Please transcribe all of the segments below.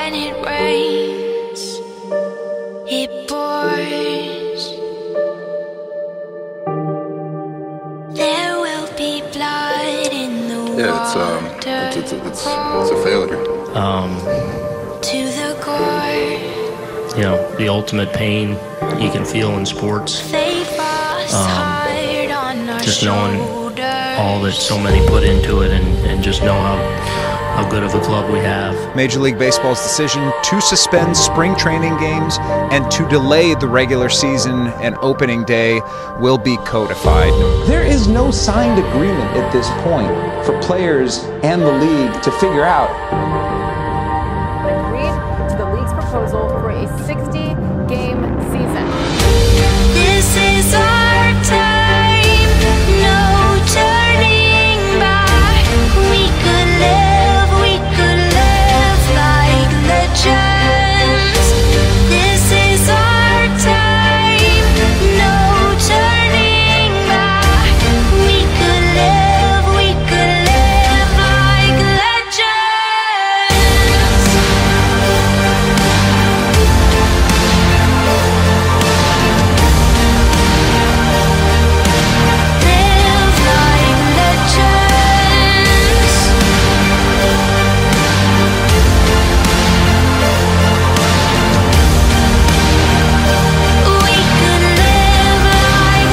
when it rains, it pours. There will be blood in the water. It's a failure. To the core. You know, the ultimate pain you can feel in sports. They pass hard on our Just knowing shoulders. all that so many put into it, and just know how good of a club we have. Major League Baseball's decision to suspend spring training games and to delay the regular season and opening day will be codified. There is no signed agreement at this point for players and the league to figure out. Agreed to the league's proposal for a 60-game season. This is our time, no turning back. We could live like legends. This is our time, no turning back. We could live like legends. Live like legends. We could live like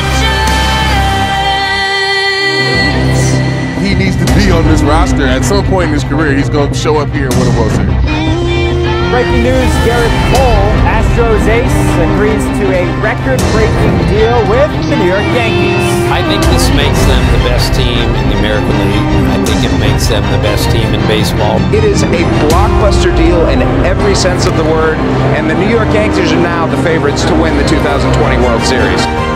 legends. He needs to be on this roster. At some point in his career, he's going to show up here and win a World Series. Breaking news, Garrett Cole, Astros ace, agrees to a record-breaking deal with the New York Yankees. I think this makes them the best team in the American League. I think it makes them the best team in baseball. It is a blockbuster deal in every sense of the word, and the New York Yankees are now the favorites to win the 2020 World Series.